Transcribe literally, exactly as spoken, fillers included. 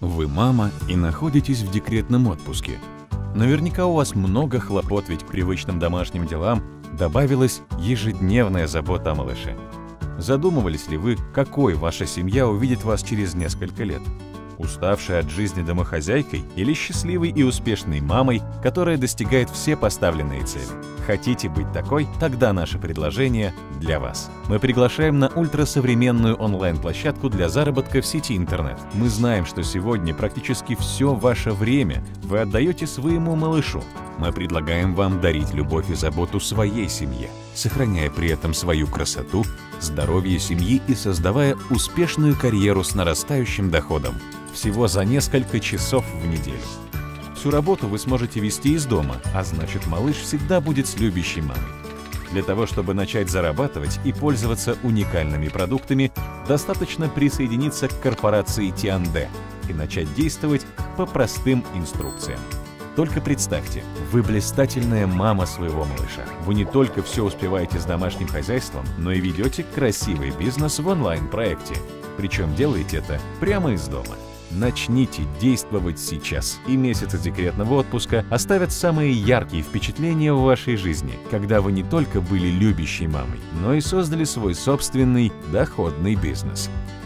Вы мама и находитесь в декретном отпуске. Наверняка у вас много хлопот, ведь к привычным домашним делам добавилась ежедневная забота о малыше. Задумывались ли вы, какой ваша семья увидит вас через несколько лет? Уставшей от жизни домохозяйкой или счастливой и успешной мамой, которая достигает все поставленные цели? Хотите быть такой? Тогда наше предложение для вас. Мы приглашаем на ультрасовременную онлайн-площадку для заработка в сети интернет. Мы знаем, что сегодня практически все ваше время вы отдаете своему малышу. Мы предлагаем вам дарить любовь и заботу своей семье, сохраняя при этом свою красоту, здоровье семьи и создавая успешную карьеру с нарастающим доходом. Всего за несколько часов в неделю. Всю работу вы сможете вести из дома, а значит, малыш всегда будет с любящей мамой. Для того, чтобы начать зарабатывать и пользоваться уникальными продуктами, достаточно присоединиться к корпорации Тианде и начать действовать по простым инструкциям. Только представьте, вы блистательная мама своего малыша. Вы не только все успеваете с домашним хозяйством, но и ведете красивый бизнес в онлайн-проекте. Причем делаете это прямо из дома. Начните действовать сейчас, и месяцы декретного отпуска оставят самые яркие впечатления в вашей жизни, когда вы не только были любящей мамой, но и создали свой собственный доходный бизнес.